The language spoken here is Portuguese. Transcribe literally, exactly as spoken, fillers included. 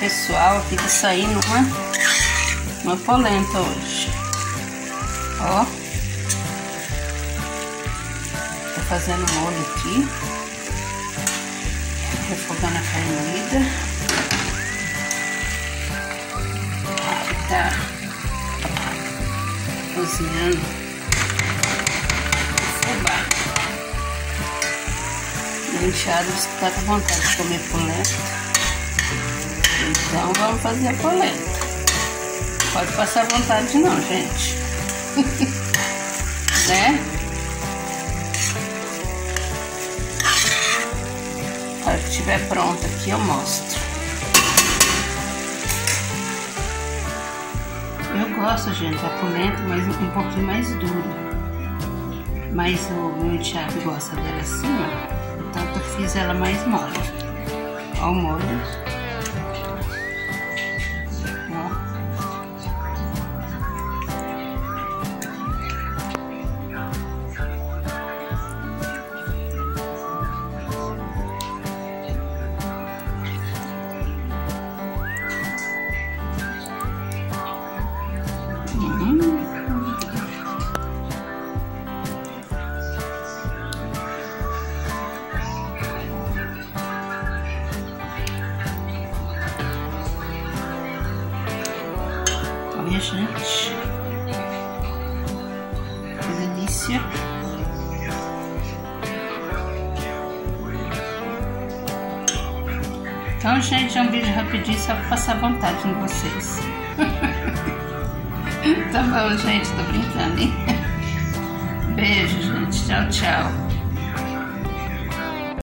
pessoal, aqui tá saindo uma, uma polenta hoje. Ó. Tô fazendo molho aqui. Refogando a carne moída. Aqui tá cozinhando fubá. Meu enteado tá com vontade de comer polenta. Então vamos fazer a polenta. Pode passar vontade não, gente. Né? A hora que estiver pronta aqui eu mostro. Eu gosto, gente, da polenta, mas um pouquinho mais dura. Mas o meu enteado gosta dela assim, ó. Então eu fiz ela mais mole. Ó o molho. Olha, gente, que delícia. Então, gente, é um vídeo rapidinho só pra passar vontade em vocês. Tá bom, gente, tô brincando, hein? Beijo, gente, tchau, tchau.